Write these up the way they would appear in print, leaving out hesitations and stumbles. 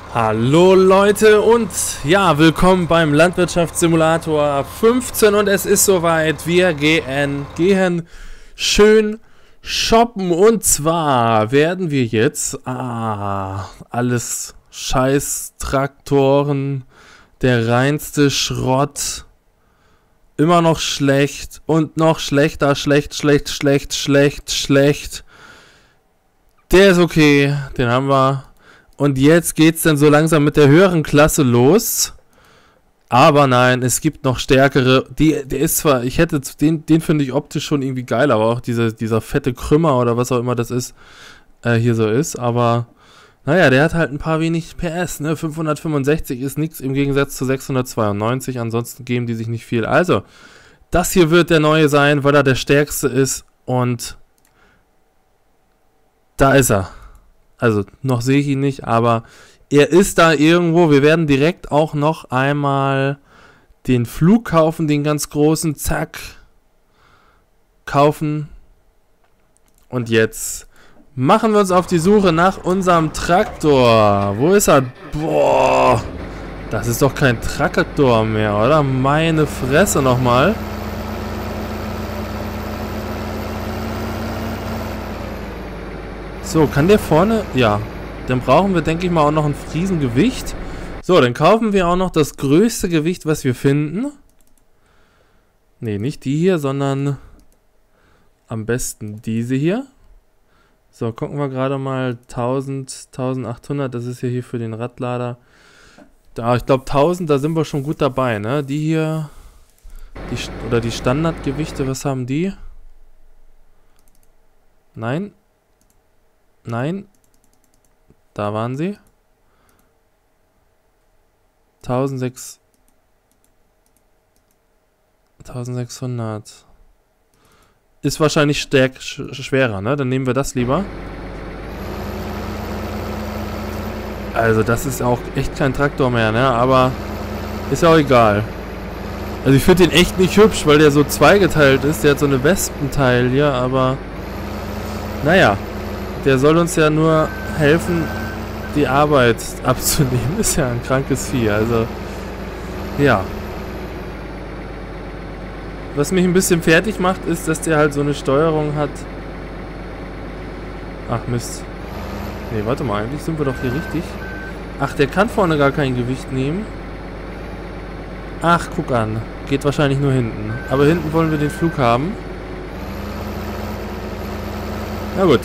Hallo Leute und ja, willkommen beim Landwirtschaftssimulator 15 und es ist soweit, wir gehen schön shoppen und zwar werden wir jetzt, alles scheiß Traktoren, der reinste Schrott, immer noch schlecht und noch schlechter, schlecht, der ist okay, den haben wir. Und jetzt geht's dann so langsam mit der höheren Klasse los. Aber nein, es gibt noch stärkere. Der ist zwar, den finde ich optisch schon irgendwie geil, aber auch dieser fette Krümmer oder was auch immer das ist, hier so ist. Aber naja, der hat halt ein paar wenig PS, ne? 565 ist nichts im Gegensatz zu 692. Ansonsten geben die sich nicht viel. Also, das hier wird der neue sein, weil er der stärkste ist. Und da ist er. Also, noch sehe ich ihn nicht, aber er ist da irgendwo. Wir werden direkt auch noch einmal den Flug kaufen, den ganz großen. Zack. Kaufen. Und jetzt machen wir uns auf die Suche nach unserem Traktor. Wo ist er? Boah. Das ist doch kein Traktor mehr, oder? Meine Fresse nochmal. So, kann der vorne... Ja, dann brauchen wir, denke ich mal, auch noch ein Friesengewicht. So, dann kaufen wir auch noch das größte Gewicht, was wir finden. Ne, nicht die hier, sondern am besten diese hier. So, gucken wir gerade mal. 1800, das ist ja hier für den Radlader. Da, ich glaube 1000, da sind wir schon gut dabei, ne? Die hier, die Standardgewichte, was haben die? Nein. Nein. Da waren sie. 1600. Ist wahrscheinlich schwerer, ne? Dann nehmen wir das lieber. Also das ist auch echt kein Traktor mehr, ne? Aber ist ja auch egal. Also ich finde den echt nicht hübsch, weil der so zweigeteilt ist. Der hat so eine Wespenteil hier, aber naja. Der soll uns ja nur helfen, die Arbeit abzunehmen. Ist ja ein krankes Vieh, also ja. Was mich ein bisschen fertig macht, ist, dass der halt so eine Steuerung hat. Ach Mist. Ne, warte mal, eigentlich sind wir doch hier richtig. Ach, der kann vorne gar kein Gewicht nehmen. Ach, guck an. Geht wahrscheinlich nur hinten. Aber hinten wollen wir den Flug haben. Na gut.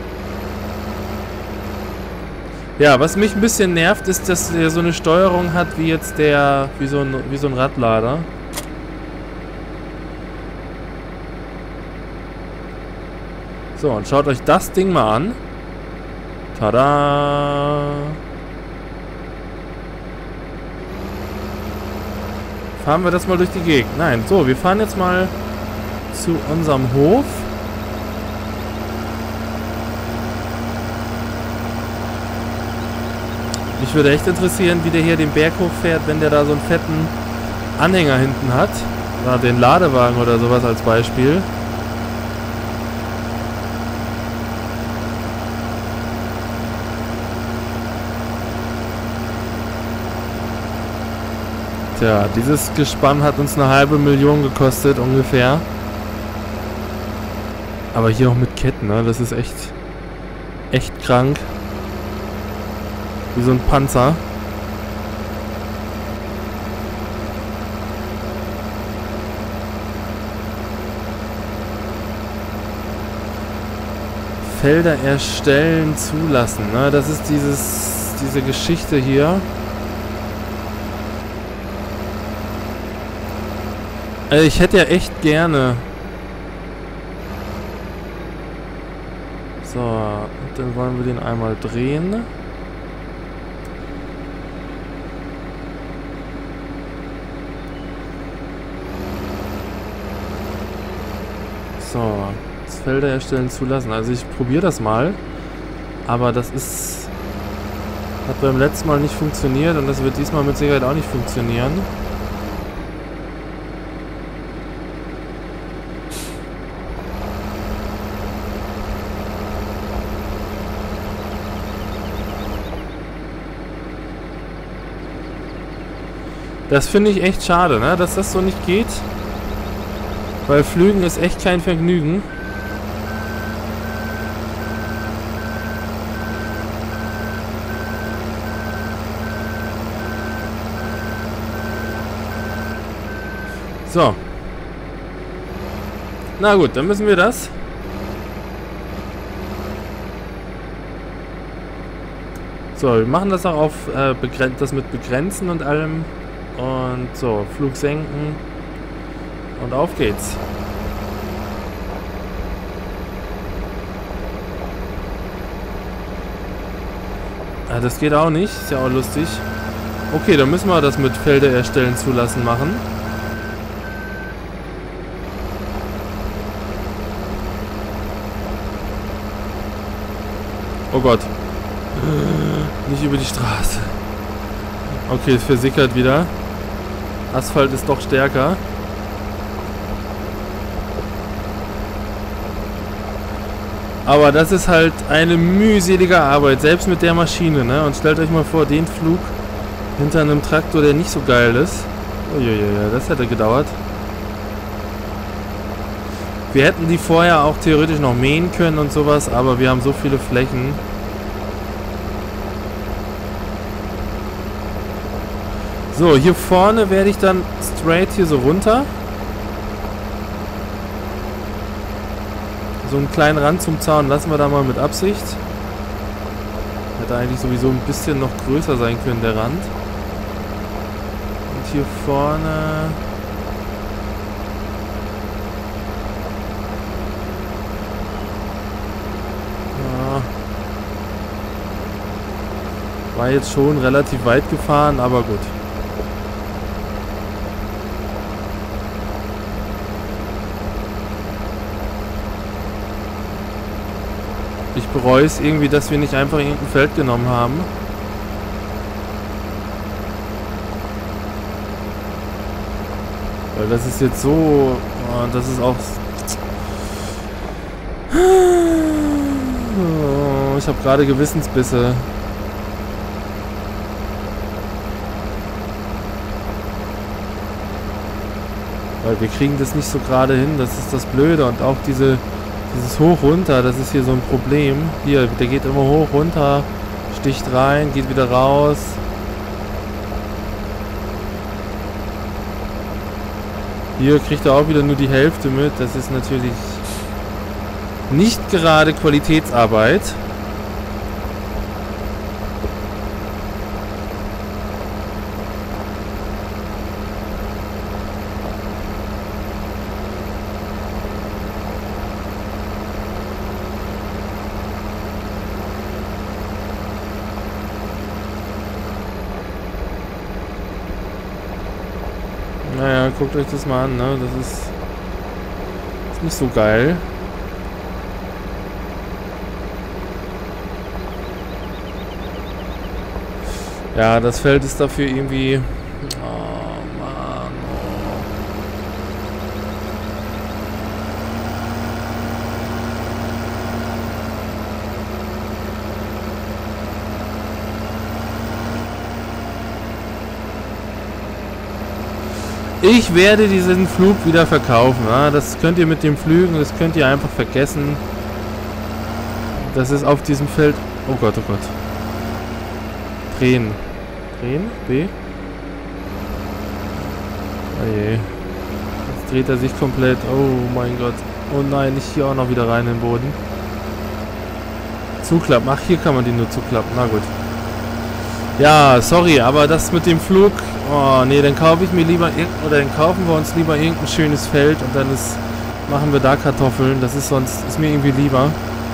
Ja, was mich ein bisschen nervt, ist, dass er so eine Steuerung hat wie jetzt wie so ein Radlader. So, und schaut euch das Ding mal an. Tada! Fahren wir das mal durch die Gegend. Nein, so, wir fahren jetzt mal zu unserem Hof. Mich würde echt interessieren, wie der hier den Berg hochfährt, wenn der da so einen fetten Anhänger hinten hat. Oder den Ladewagen oder sowas als Beispiel. Tja, dieses Gespann hat uns eine halbe Million gekostet ungefähr. Aber hier auch mit Ketten, ne? Das ist echt krank. Wie so ein Panzer. Felder erstellen zulassen, ne? Das ist diese Geschichte hier. Also ich hätte ja echt gerne. So, und dann wollen wir den einmal drehen. So, das Felder erstellen zulassen. Also ich probiere das mal. Aber das hat beim letzten Mal nicht funktioniert und das wird diesmal mit Sicherheit auch nicht funktionieren. Das finde ich echt schade, ne? Dass das so nicht geht. Weil Flügen ist echt kein Vergnügen. So. Na gut, dann müssen wir das. So, wir machen das auch auf das mit Begrenzen und allem. Und so, Flug senken. Und auf geht's. Ah, das geht auch nicht. Ist ja auch lustig. Okay, dann müssen wir das mit Felder erstellen zulassen machen. Oh Gott. Nicht über die Straße. Okay, es versickert wieder. Asphalt ist doch stärker. Aber das ist halt eine mühselige Arbeit, selbst mit der Maschine, ne? Und stellt euch mal vor, den Flug hinter einem Traktor, der nicht so geil ist. Uiuiui, das hätte gedauert. Wir hätten die vorher auch theoretisch noch mähen können und sowas, aber wir haben so viele Flächen. So, hier vorne werde ich dann straight hier so runter. So einen kleinen Rand zum Zaun lassen wir da mal mit Absicht. Hätte eigentlich sowieso ein bisschen noch größer sein können, der Rand. Und hier vorne... Ja. War jetzt schon relativ weit gefahren, aber gut. Ich bereue es irgendwie, dass wir nicht einfach irgendein Feld genommen haben. Weil das ist jetzt so... Oh, das ist auch... Oh, ich habe gerade Gewissensbisse. Weil wir kriegen das nicht so gerade hin, das ist das Blöde. Und auch dieses hoch runter, das ist hier so ein Problem. Hier, der geht immer hoch runter, sticht rein, geht wieder raus. Hier kriegt er auch wieder nur die Hälfte mit. Das ist natürlich nicht gerade Qualitätsarbeit. Naja, guckt euch das mal an, ne? Das ist nicht so geil. Ja, das Feld ist dafür irgendwie... Oh Mann. Ich werde diesen Flug wieder verkaufen. Ja? Das könnt ihr mit dem Flügen, das könnt ihr einfach vergessen. Das ist auf diesem Feld... Oh Gott, oh Gott. Drehen. Drehen? B? Oh je. Jetzt dreht er sich komplett. Oh mein Gott. Oh nein, nicht hier auch noch wieder rein in den Boden. Zuklappen. Ach, hier kann man die nur zuklappen. Na gut. Ja, sorry, aber das mit dem Flug... Oh nee, dann kaufe ich mir lieber... Oder dann kaufen wir uns lieber irgendein schönes Feld und dann machen wir da Kartoffeln. Das ist sonst... Ist mir irgendwie lieber.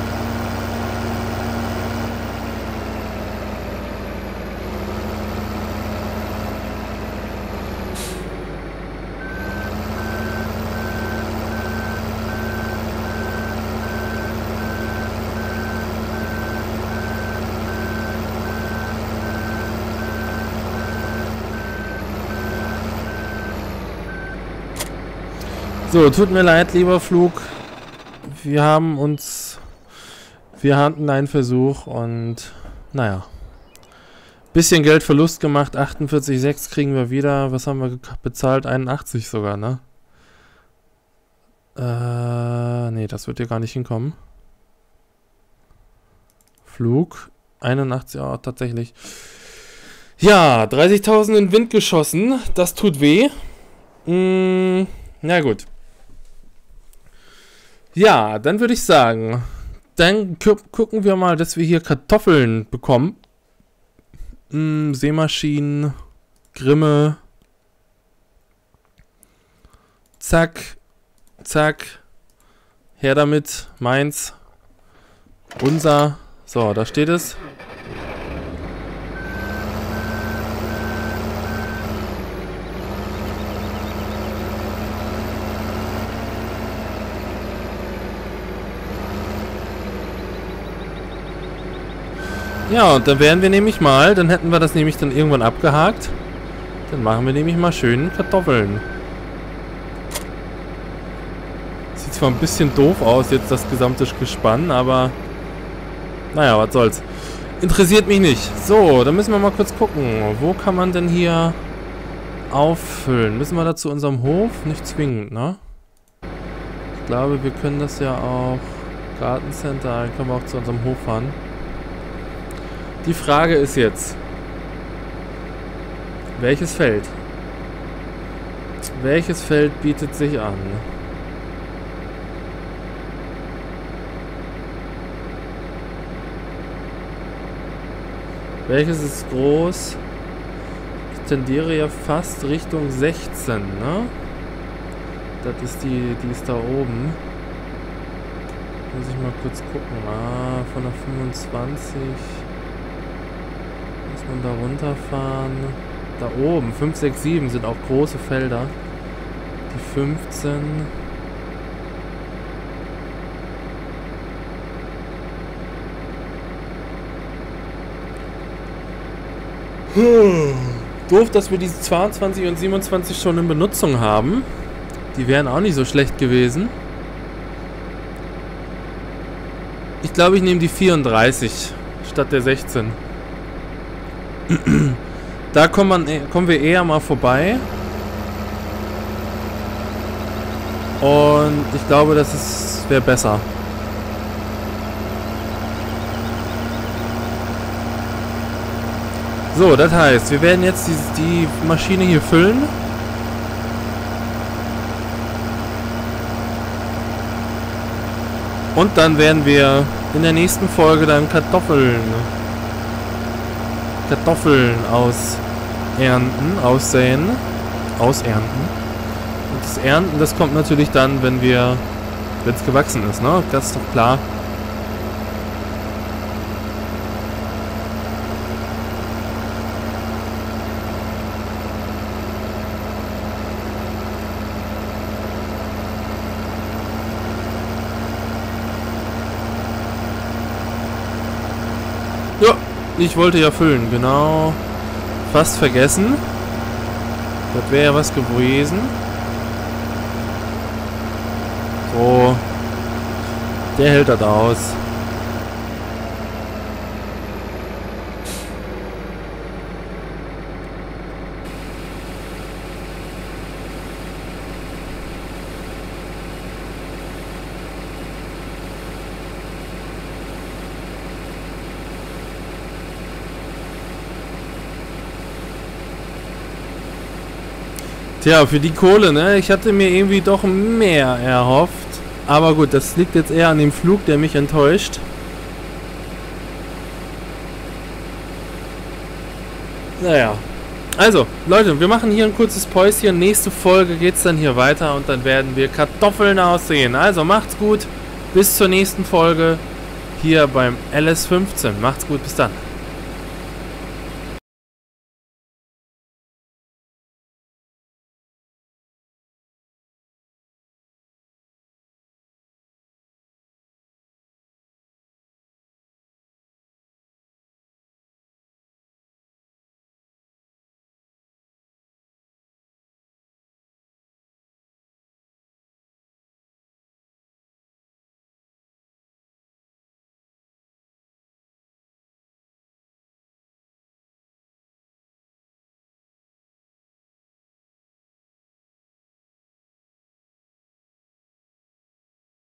So, tut mir leid, lieber Flug. Wir hatten einen Versuch und naja. Bisschen Geldverlust gemacht, 48,6 kriegen wir wieder. Was haben wir bezahlt? 81 sogar, ne? Nee, das wird hier gar nicht hinkommen. Flug, 81, oh, tatsächlich. Ja, 30.000 in den Wind geschossen, das tut weh. Na gut. Ja, dann würde ich sagen, dann gucken wir mal, dass wir hier Kartoffeln bekommen. Seemaschinen, Grimme. Zack, zack. Her damit, meins. Unser. So, da steht es. Ja, und dann wären wir nämlich mal, dann hätten wir das nämlich dann irgendwann abgehakt. Dann machen wir nämlich mal schön Kartoffeln. Sieht zwar ein bisschen doof aus, jetzt das gesamte Gespann, aber naja, was soll's. Interessiert mich nicht. So, dann müssen wir mal kurz gucken. Wo kann man denn hier auffüllen? Müssen wir da zu unserem Hof? Nicht zwingend, ne? Ich glaube, wir können das ja auch Gartencenter, dann können wir auch zu unserem Hof fahren. Die Frage ist jetzt, welches Feld? Welches Feld bietet sich an? Welches ist groß? Ich tendiere ja fast Richtung 16, ne? Das ist die ist da oben. Muss ich mal kurz gucken. Ah, von der 25. Muss man da runterfahren. Da oben, 5, 6, 7 sind auch große Felder. Die 15. Doof, dass wir diese 22 und 27 schon in Benutzung haben. Die wären auch nicht so schlecht gewesen. Ich glaube, ich nehme die 34 statt der 16. Da kommen wir eher mal vorbei. Und ich glaube, das wäre besser. So, das heißt, wir werden jetzt die Maschine hier füllen. Und dann werden wir in der nächsten Folge dann Kartoffeln aussäen. Und das Ernten, das kommt natürlich dann, wenn es gewachsen ist, ne? Das ist doch klar. Ja, ich wollte ja füllen, genau. Fast vergessen. Das wäre ja was gewesen. So. Der hält das aus. Tja, für die Kohle, ne? Ich hatte mir irgendwie doch mehr erhofft. Aber gut, das liegt jetzt eher an dem Flug, der mich enttäuscht. Naja. Also, Leute, wir machen hier ein kurzes Päuschen. Nächste Folge geht's dann hier weiter und dann werden wir Kartoffeln aussehen. Also, macht's gut. Bis zur nächsten Folge hier beim LS15. Macht's gut, bis dann.